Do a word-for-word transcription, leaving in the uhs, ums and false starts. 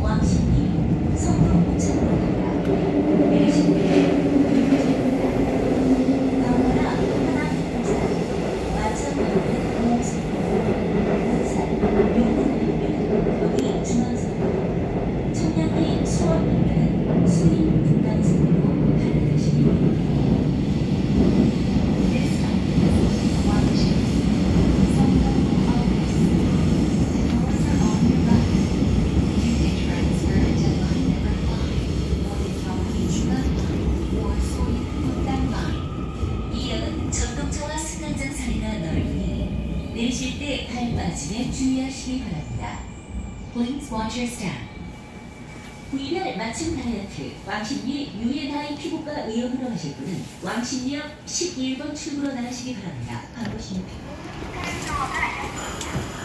왕십리 성동구청으로 간다. 내리실 때는 우회전입니다. 광화나 하남공사, 마천역은 공항선로, 문산, 용산역은 여기 중앙선로, 청량리 수원역은 수인 분당선로 갈아타시기 내리실 때 발 빠짐에 주의하시기 바랍니다. Please watch your step. 구일날 맞춤 다이어트 왕십리 유엔아이 피부과 의원으로 하실 분은 왕십리역 십일 번 출구로 나가시기 바랍니다. 반갑습니다.